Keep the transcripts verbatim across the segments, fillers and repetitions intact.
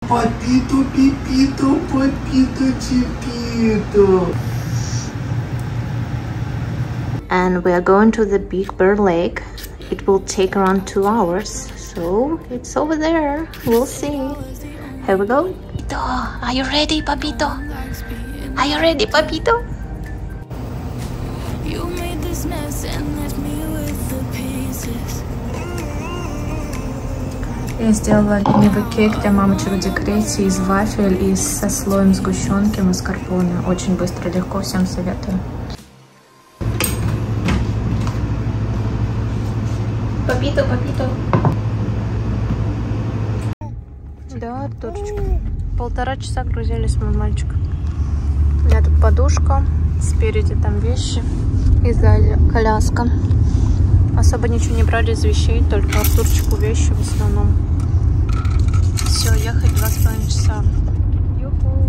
Papito, Pipito, Papito, Chipito. And we are going to the Big Bear Lake. It will take around two hours, so it's over there. We'll see. Here we go. Are you ready, Papito? Are you ready, Papito? You made this mess and left me with the pieces. Я сделала ленивый кейк для мамочек в декрете из вафель и со слоем сгущенки маскарпоне. Очень быстро, легко, всем советую. Папито, папито. Да, Артурчик. Полтора часа грузились мы, мальчик. У меня тут подушка, спереди там вещи и сзади коляска. Особо ничего не брали из вещей, только Артурчику вещи в основном. Все, ехать два с половиной часа. Ю-ху.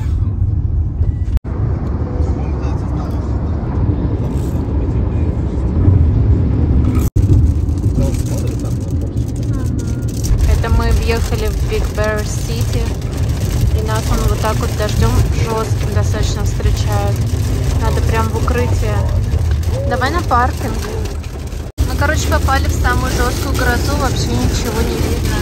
Это мы въехали в Big Bear City, и нас он вот так вот дождем жестким достаточно встречает. Надо прям в укрытие. Давай на паркинг. Мы, короче, попали в самую жесткую грозу, вообще ничего не видно.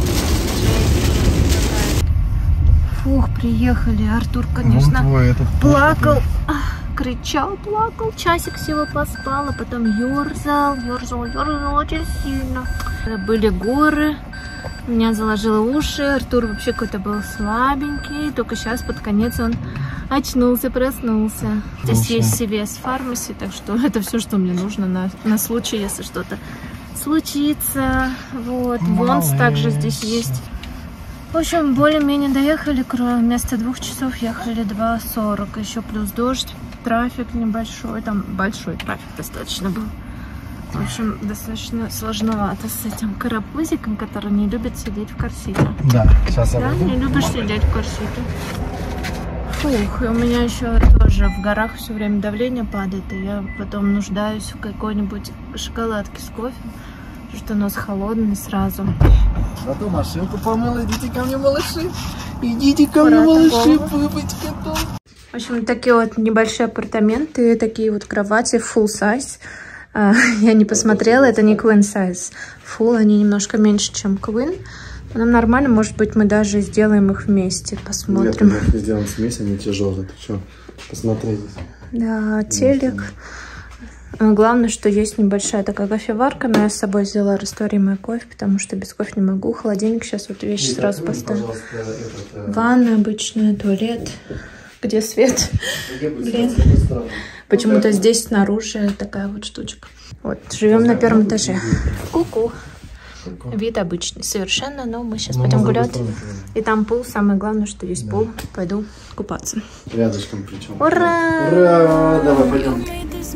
Фух, приехали. Артур, конечно, вот этот плакал, кричал, плакал. Часик всего поспал, а потом ерзал, ерзал, ерзал очень сильно. Были горы, меня заложило уши. Артур вообще какой-то был слабенький. Только сейчас под конец он очнулся, проснулся. Здесь есть си ви эс Pharmacy, так что это все, что мне нужно на, на случай, если что-то случится. Вот, Вонс также здесь есть. В общем, более-менее доехали, вместо двух часов ехали два сорок. Еще плюс дождь, трафик небольшой, там большой трафик достаточно был. В общем, достаточно сложновато с этим карапузиком, который не любит сидеть в корсете. Да, сейчас я Да, выйду. не любишь сидеть в корсете. Фух, и у меня еще тоже в горах все время давление падает, и я потом нуждаюсь в какой-нибудь шоколадке с кофе, потому что нос холодный сразу. Зато машинку помыла, идите ко мне, малыши. Идите ко мне, малыши, побыть котом. В общем, такие вот небольшие апартаменты, такие вот кровати full size. Я не посмотрела, это не queen size. Full, они немножко меньше, чем queen. Нам нормально, может быть, мы даже сделаем их вместе, посмотрим. Нет, мы сделаем вместе, они тяжелые. Ты что, посмотри здесь. Да, телек. Главное, что есть небольшая такая кофеварка, но я с собой взяла растворимый кофе, потому что без кофе не могу. Холодильник сейчас вот вещи и сразу поставлю. Ванна обычная, туалет. Где свет? Блин. Почему-то здесь снаружи такая вот штучка. Вот, живем на первом этаже. Ку-ку. Вид обычный совершенно, но мы сейчас пойдем гулять. И там пул, самое главное, что есть пул. Пойду купаться. Рядышком причем. Ура! Ура! Давай пойдем.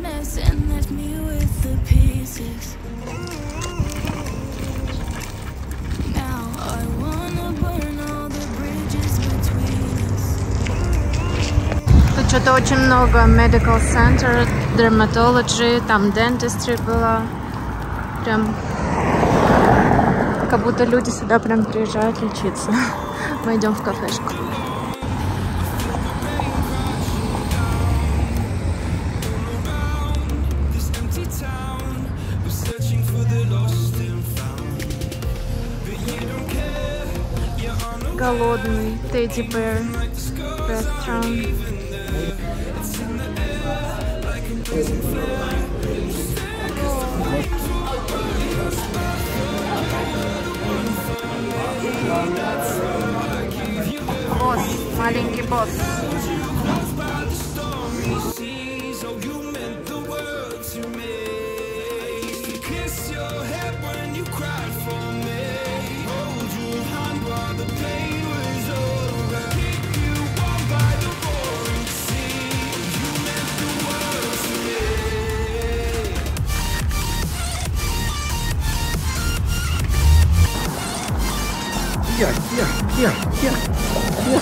Тут что-то очень много. Medical Center, Dermatology, там Dentistry была. Прям как будто люди сюда прям приезжают лечиться. Мы идем в кафешку. Голодный Teddy Bear Restaurant. Босс, маленький босс. Yeah, yeah, yeah, yeah, yeah.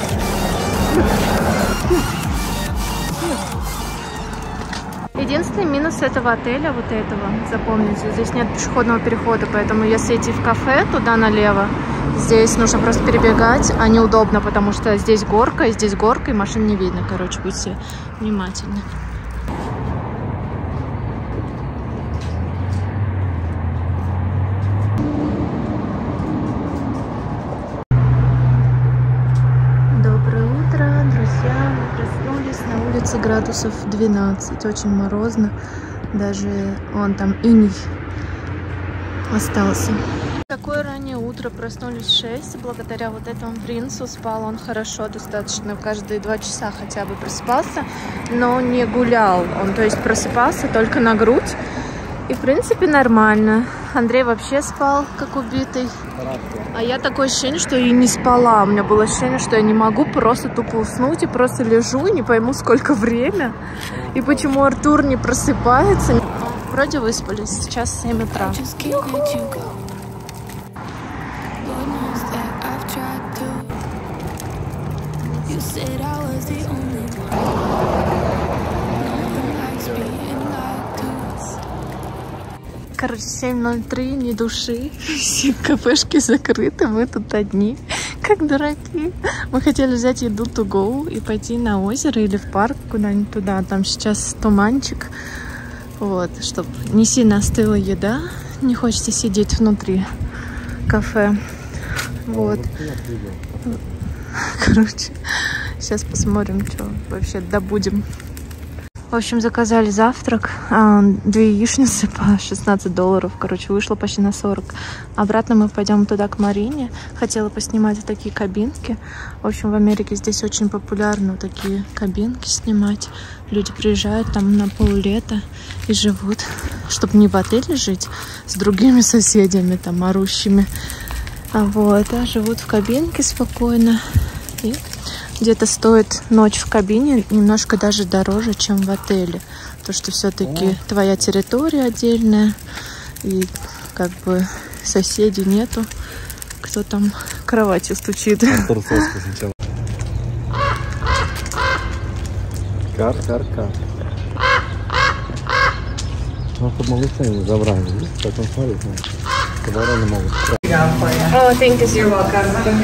Единственный минус этого отеля, вот этого, запомните, здесь нет пешеходного перехода, поэтому если идти в кафе туда налево, Здесь нужно просто перебегать, а неудобно, потому что здесь горка, и здесь горка, и машин не видно. Короче, будьте внимательны. Доброе утро, друзья. Мы проснулись, на улице градусов двенадцать, очень морозно. Даже вон там иней остался. Такое раннее утро, проснулись в шесть. Благодаря вот этому принцу спал он хорошо, достаточно, каждые два часа хотя бы просыпался, но не гулял. Он, то есть, просыпался только на грудь. И, в принципе, нормально. Андрей вообще спал, как убитый. А я такое ощущение, что и не спала. У меня было ощущение, что я не могу просто тупо уснуть и просто лежу и не пойму, сколько время. И почему Артур не просыпается. Вроде выспались. Сейчас семь утра. Короче, семь ноль три, ни души, все кафешки закрыты, мы тут одни, как дураки. Мы хотели взять еду to go и пойти на озеро или в парк куда-нибудь туда. Там сейчас туманчик, вот, чтобы не сильно остыла еда, не хочется сидеть внутри кафе, вот. Короче, сейчас посмотрим, что вообще добудем. В общем, заказали завтрак, две яичницы по шестнадцать долларов, короче, вышло почти на сорок. Обратно мы пойдем туда, к Марине. Хотела поснимать такие кабинки. В общем, в Америке здесь очень популярно такие кабинки снимать. Люди приезжают там на поллета и живут, чтобы не в отеле жить с другими соседями, там, орущими. Вот, а живут в кабинке спокойно. И где-то стоит ночь в кабине немножко даже дороже, чем в отеле. Потому что все-таки твоя территория отдельная. И как бы соседей нету. Кто там кроватью стучит. Кар, кар, кар. Ну, чтобы малыша не забрали. Видите, как он смотрит. Вороны могут. О, thank you, you're welcome.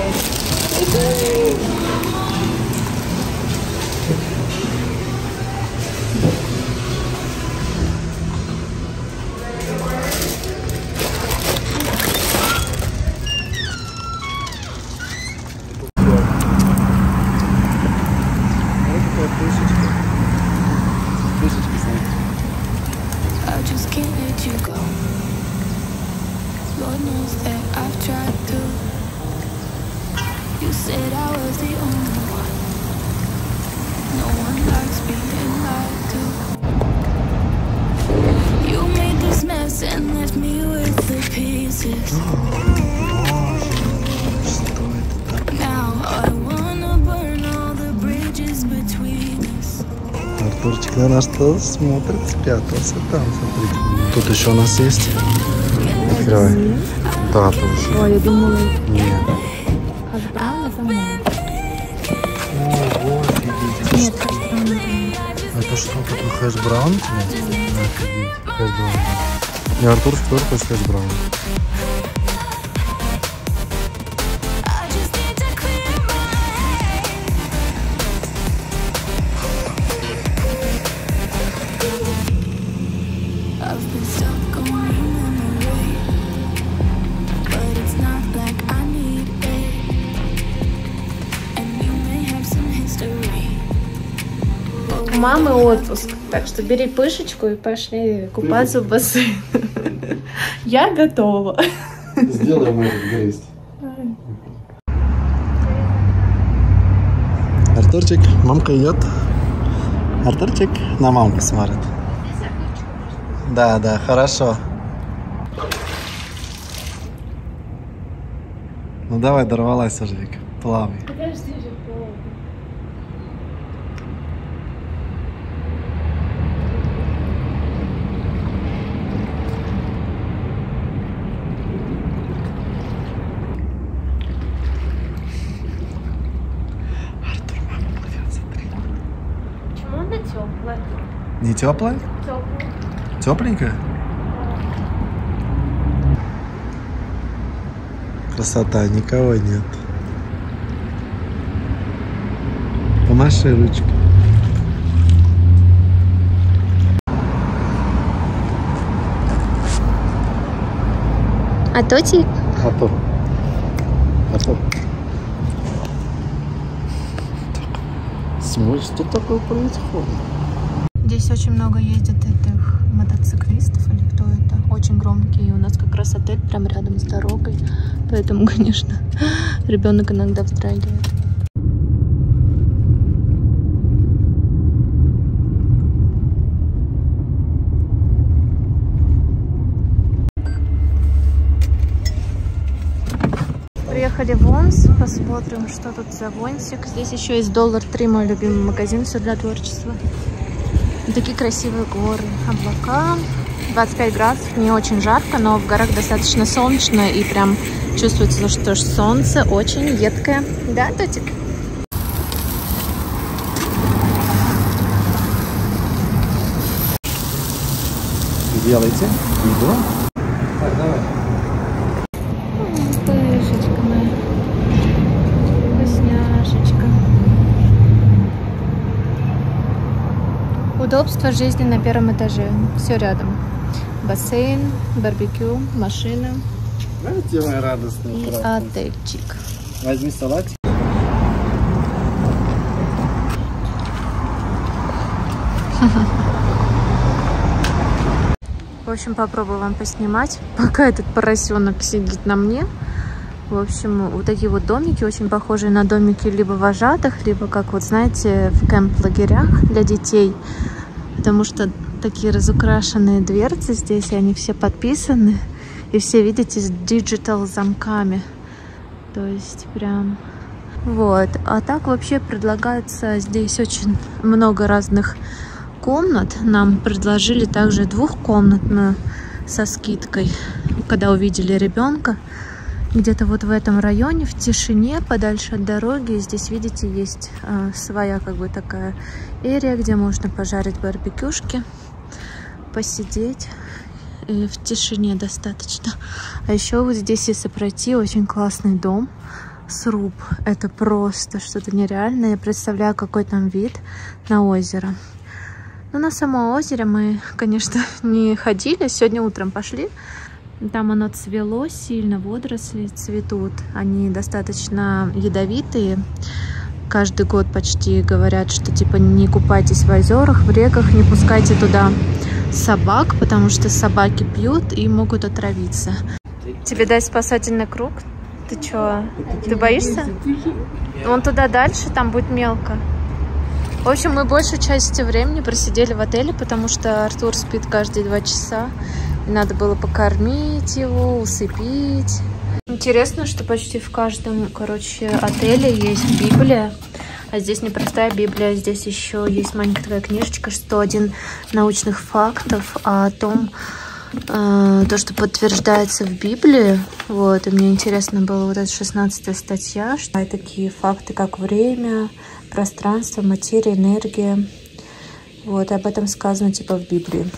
Артурчик на нас что смотрит, спрятался там, смотрите. Тут еще у нас есть. Открывай. Да, точно. Ой, я думала... Нет. Хэш-браун это мой. Ого, офигеть. Нет, хэш-браун это мой. Это что, такой хэш-браун тебе? Офигеть, хэш-браун. И Артур тоже хочет хэш-браун. У мамы отпуск, так что бери пышечку и пошли купаться в бассейн. Я готова. Сделаем этот грейс. Артурчик, мамка идет. Артурчик на мамку смотрит. Да, да, хорошо. Ну давай, дорвалась уже, Вика. Плавай. Подожди же, плавай. Артур, мама плывет, смотри. Почему она теплая? Не теплая? Теплая. Тепленькая? Красота, никого нет. Помаши ручкой. А Тотик? Готов. Готов. Смотри, что такое происходит? Здесь очень много ездит этих мотоциклистов или кто это. Очень громкие. И у нас как раз отель прям рядом с дорогой. Поэтому, конечно, ребенок иногда вздрагивает. Приехали в Вонс, посмотрим, что тут за Вонсик. Здесь еще есть Доллар Три, мой любимый магазин, все для творчества. И такие красивые горы, облака. двадцать пять градусов, не очень жарко, но в горах достаточно солнечно и прям чувствуется, что солнце очень едкое. Да, Тотик? Делайте видео. Так, давай. Пышечка моя. Вкусняшечка. Удобство жизни на первом этаже. Все рядом. Бассейн, барбекю, машина. Знаете, моя радостная и правда. Отельчик. Возьми салатик. В общем, попробую вам поснимать, пока этот поросенок сидит на мне. В общем, вот такие вот домики, очень похожие на домики либо вожатых, либо, как вот, знаете, в кемп-лагерях для детей. Потому что такие разукрашенные дверцы здесь, и они все подписаны. И все, видите, с диджитал замками. То есть прям... Вот. А так вообще предлагается здесь очень много разных комнат. Нам предложили также двухкомнатную со скидкой, когда увидели ребенка. Где-то вот в этом районе, в тишине, подальше от дороги. Здесь, видите, есть э, своя как бы такая эрия, где можно пожарить барбекюшки, посидеть. И в тишине достаточно. А еще вот здесь, если пройти, очень классный дом. Сруб. Это просто что-то нереальное. Я представляю, какой там вид на озеро. Но на само озеро мы, конечно, не ходили. Сегодня утром пошли. Там оно цвело сильно, водоросли цветут. Они достаточно ядовитые. Каждый год почти говорят, что типа не купайтесь в озерах, в реках, не пускайте туда собак, потому что собаки пьют и могут отравиться. Тебе дать спасательный круг? Ты чё? Ты боишься? Вон туда дальше, там будет мелко. В общем, мы большую часть времени просидели в отеле, потому что Артур спит каждые два часа. И надо было покормить его, усыпить. Интересно, что почти в каждом, короче, отеле есть Библия. А здесь не простая Библия, здесь еще есть маленькая такая книжечка, сто один научных фактов о том, э, то, что подтверждается в Библии. Вот, и мне интересно было вот эта шестнадцатая статья, что такие факты, как время, пространство, материя, энергия. Вот, и об этом сказано типа в Библии.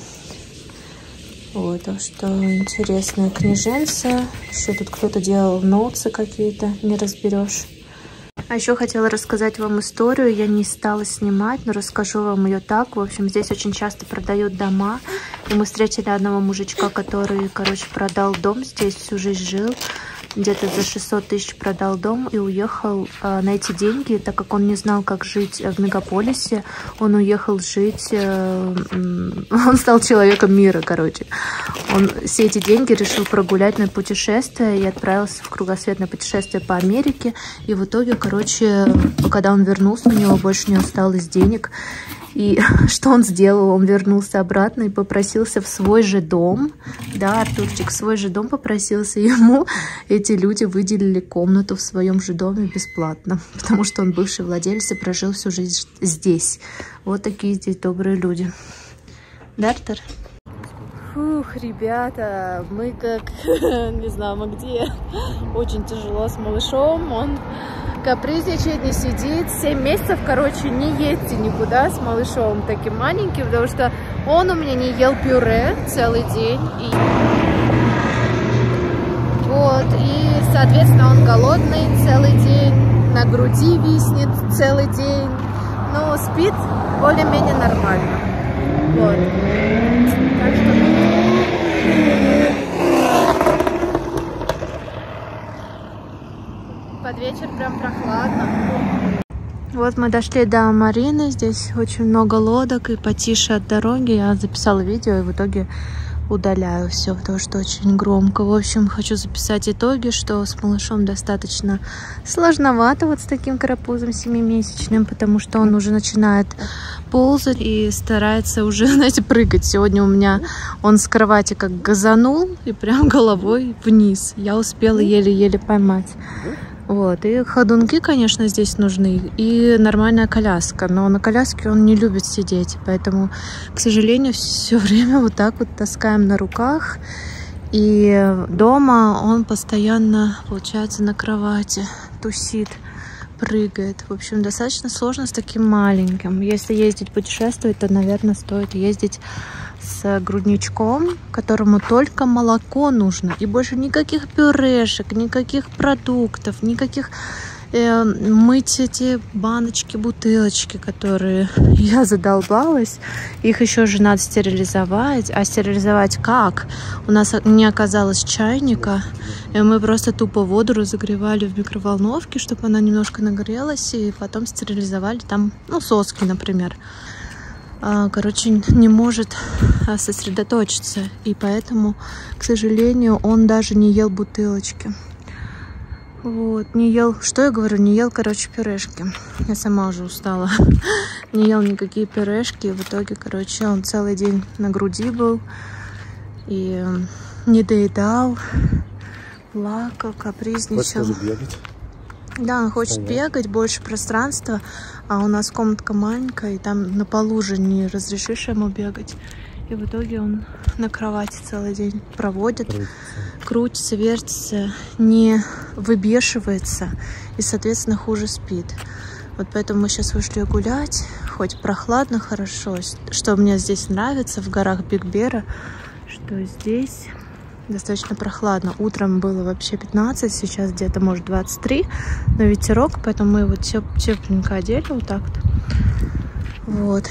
Вот, так что интересная книженца. Еще тут кто-то делал ноутсы какие-то, не разберешь. А еще хотела рассказать вам историю. Я не стала снимать, но расскажу вам ее так. В общем, здесь очень часто продают дома. И мы встретили одного мужичка, который, короче, продал дом. Здесь всю жизнь жил. Где-то за шестьсот тысяч продал дом и уехал э, на эти деньги, так как он не знал, как жить в мегаполисе. Он уехал жить, э, он стал человеком мира, короче. Он все эти деньги решил прогулять на путешествие и отправился в кругосветное путешествие по Америке. И в итоге, короче, когда он вернулся, у него больше не осталось денег. И что он сделал? Он вернулся обратно и попросился в свой же дом. Да, Артурчик в свой же дом попросился. Ему эти люди выделили комнату в своем же доме бесплатно. Потому что он бывший владелец и прожил всю жизнь здесь. Вот такие здесь добрые люди. Да, Артур? Фух, ребята, мы как... Не знаю, мы где. Очень тяжело с малышом. Он... капризничает, не сидит. семь месяцев, короче, не едьте никуда с малышом таким маленьким, потому что он у меня не ел пюре целый день. И... Вот, и, соответственно, он голодный целый день, на груди виснет целый день, но спит более-менее нормально. Вот. Так что под вечер прям прохладно. Вот мы дошли до Марины, здесь очень много лодок и потише от дороги. Я записала видео и в итоге удаляю все, потому что очень громко. В общем, хочу записать итоги, что с малышом достаточно сложновато вот с таким карапузом семимесячным, потому что он уже начинает ползать и старается уже, знаете, прыгать. Сегодня у меня он с кровати как газанул и прям головой вниз. Я успела еле-еле поймать. Вот, и ходунки, конечно, здесь нужны, и нормальная коляска, но на коляске он не любит сидеть, поэтому, к сожалению, все время вот так вот таскаем на руках, и дома он постоянно, получается, на кровати тусит, прыгает. В общем, достаточно сложно с таким маленьким. Если ездить путешествовать, то, наверное, стоит ездить с грудничком, которому только молоко нужно, и больше никаких пюрешек, никаких продуктов, никаких э, мыть эти баночки, бутылочки, которые я задолбалась. Их еще же надо стерилизовать. А стерилизовать как? У нас не оказалось чайника, и мы просто тупо воду разогревали в микроволновке, чтобы она немножко нагрелась, и потом стерилизовали там, ну, соски, например. Короче, не может сосредоточиться, и поэтому, к сожалению, он даже не ел бутылочки. Вот, не ел, что я говорю, не ел, короче, пюрешки. Я сама уже устала. Не ел никакие пюрешки, и в итоге, короче, он целый день на груди был и не доедал, плакал, капризничал. Хочешь бегать? Да, он хочет Понятно. бегать, больше пространства, а у нас комнатка маленькая, и там на полу же не разрешишь ему бегать. И в итоге он на кровати целый день проводит, крутится, крутится вертится, не выбешивается и, соответственно, хуже спит. Вот поэтому мы сейчас вышли гулять, хоть прохладно, хорошо. Что мне здесь нравится в горах Биг-Бера, что здесь достаточно прохладно. Утром было вообще пятнадцать, сейчас где-то может двадцать три, но ветерок, поэтому мы его теп тепленько одели вот так вот. Вот.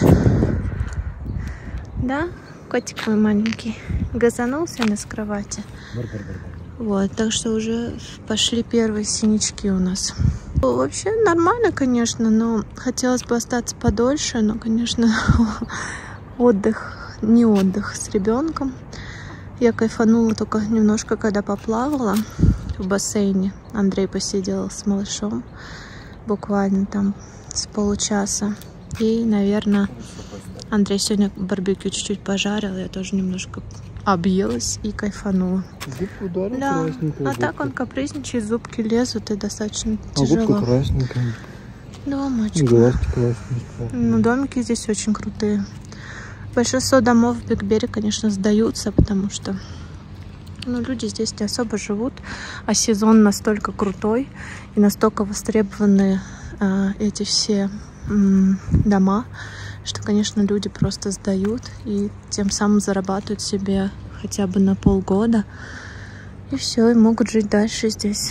Да, котик мой маленький газанулся на с кровати. Вот, так что уже пошли первые синячки у нас. Вообще нормально, конечно, но хотелось бы остаться подольше, но, конечно, отдых, не отдых с ребенком. Я кайфанула только немножко, когда поплавала в бассейне. Андрей посидел с малышом буквально там с получаса. И, наверное, Андрей сегодня барбекю чуть-чуть пожарил. Я тоже немножко объелась и кайфанула. Да, а так он капризничает, зубки лезут и достаточно а тяжело. Губка красненькая. Да, мальчик. Глазки красненькие. Ну, домики здесь очень крутые. Большинство домов в Биг-Бере, конечно, сдаются, потому что, ну, люди здесь не особо живут, а сезон настолько крутой и настолько востребованы э, эти все э, дома, что, конечно, люди просто сдают и тем самым зарабатывают себе хотя бы на полгода, и все, и могут жить дальше здесь.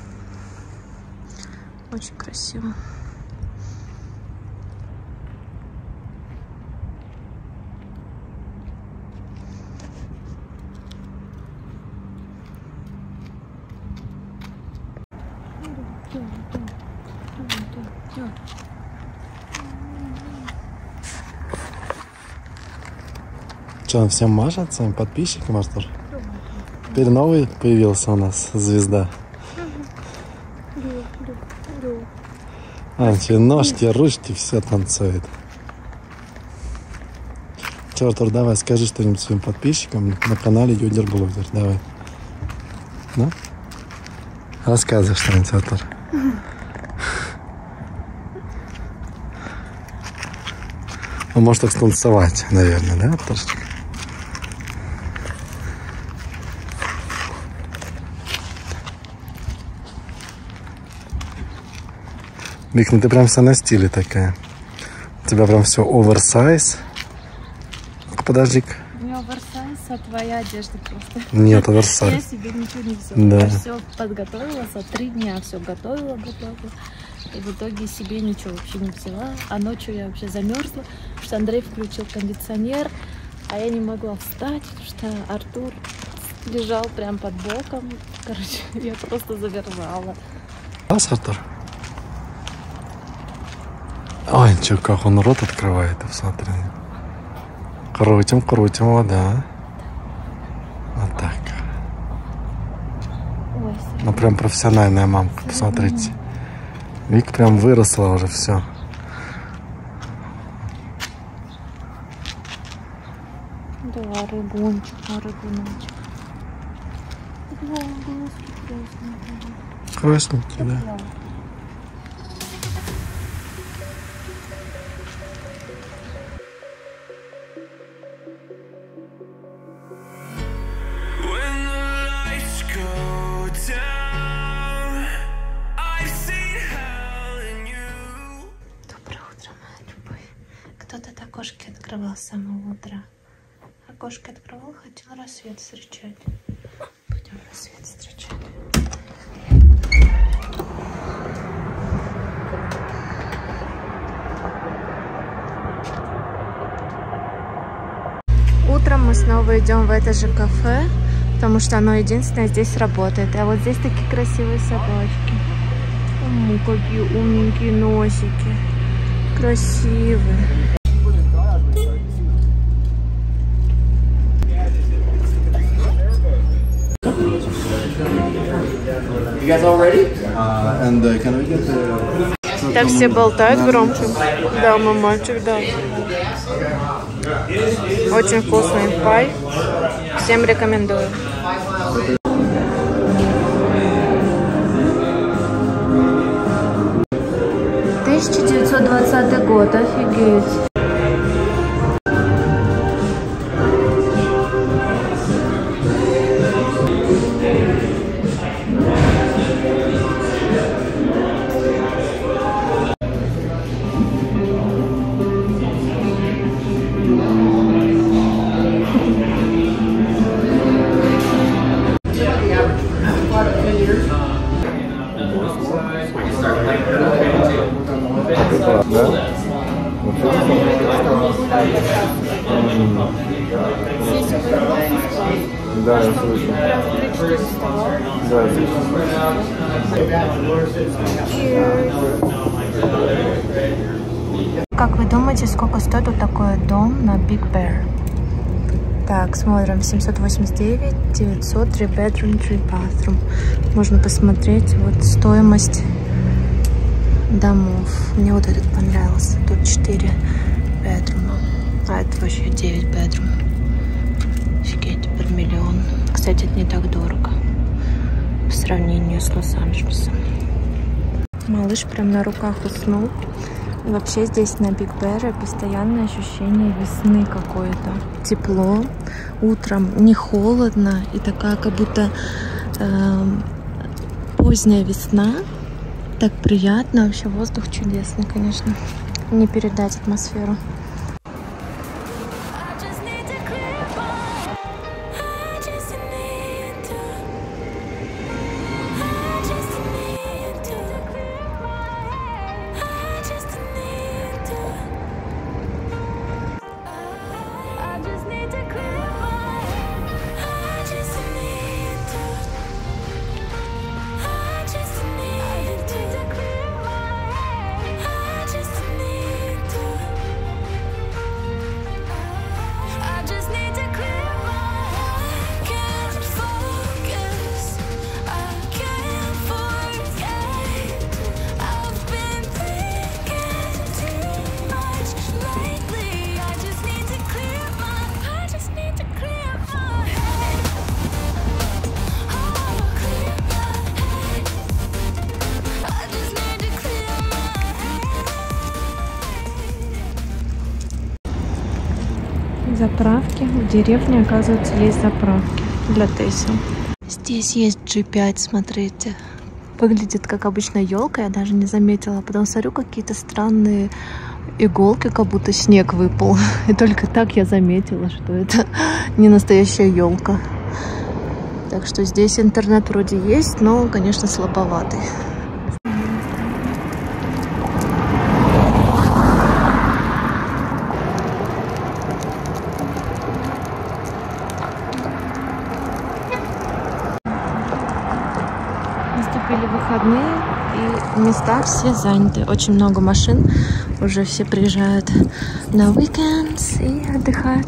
Очень красиво. Что, он всем машет, своим подписчикам, Артур? Теперь новый появился у нас, звезда. А, тебе ножки, ручки, все танцует. Че, Артур, давай, скажи что-нибудь своим подписчикам на канале Йодер-блогер, давай. Ну? Рассказывай что-нибудь, Артур. Он может так станцевать, наверное, да, Артурчик? Вик, ну ты прям вся на стиле такая. У тебя прям все оверсайз. Подожди-ка. Не оверсайз, вся твоя одежда просто. Нет, Версаль. Я себе ничего не взяла. Да. Я все подготовила, за три дня все готовила, готовила. И в итоге себе ничего вообще не взяла. А ночью я вообще замерзла, потому что Андрей включил кондиционер, а я не могла встать, потому что Артур лежал прям под боком. Короче, я просто замерзала. Раз, Артур? Ой, чё, как он рот открывает, посмотри. Крутим, крутим, вода. Вот так. Ой, ну прям профессиональная мамка, посмотрите. Вик прям выросла уже, все. да, рыбончик, а рыбончик. Да, глазки красненькие. Красненький, да. Кто-то окошки открывал с самого утра. Окошки открывал, хотел рассвет встречать. Пойдем рассвет встречать. Утром мы снова идем в это же кафе, потому что оно единственное здесь работает. А вот здесь такие красивые собачки. О, какие умненькие носики. Красивые. You guys all ready? Uh, and uh, can we get the... Там все болтают громче. Да, мой мальчик, да. Очень вкусный пай. Всем рекомендую. тысяча девятьсот двадцатый год, офигеть. Да, я слышу. Да, Как вы думаете, сколько стоит вот такой дом на Big Bear? Так, смотрим. семьсот восемьдесят девять, девятьсот, три bedroom, три bathroom. Можно посмотреть вот стоимость домов. Мне вот этот понравился. Тут четыре bedroom. А это вообще девять bedroom. Офигеть, под миллион. Кстати, это не так дорого по сравнению с Лос-Анджелесом. Малыш прям на руках уснул. И вообще здесь на Big Bear постоянное ощущение весны какое-то. Тепло, утром не холодно и такая как будто э, поздняя весна. Так приятно, вообще воздух чудесный, конечно. Не передать атмосферу. Заправки. В деревне, оказывается, есть заправки для Тесла. Здесь есть джи пять, смотрите. Выглядит как обычная елка, я даже не заметила. Потом смотрю, какие-то странные иголки, как будто снег выпал. И только так я заметила, что это не настоящая елка. Так что здесь интернет вроде есть, но, конечно, слабоватый. Наступили выходные, и места все заняты. Очень много машин. Уже все приезжают на уикенд и отдыхают.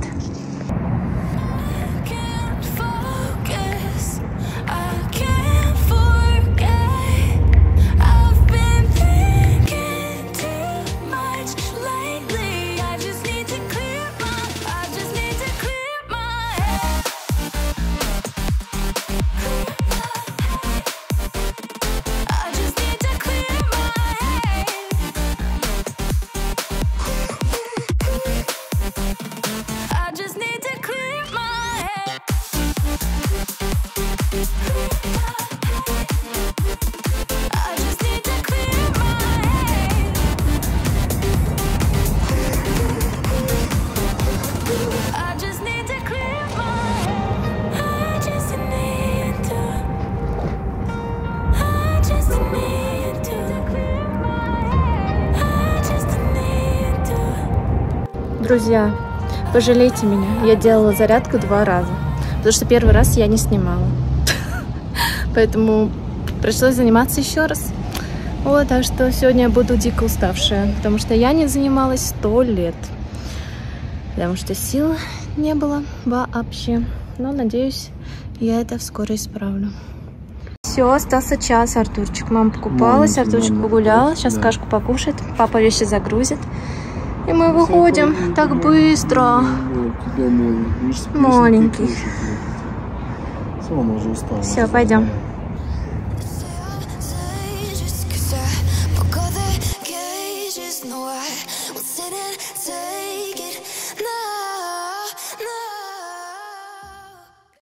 Друзья, пожалейте меня, я делала зарядку два раза, потому что первый раз я не снимала, поэтому пришлось заниматься еще раз. Вот, так что сегодня я буду дико уставшая, потому что я не занималась сто лет, потому что сил не было вообще, но надеюсь, я это вскоре исправлю. Все, остался час, Артурчик, мама покупалась, Артурчик погулял, сейчас кашку покушает, папа вещи загрузит. И мы выходим так быстро. Маленький. Все, пойдем.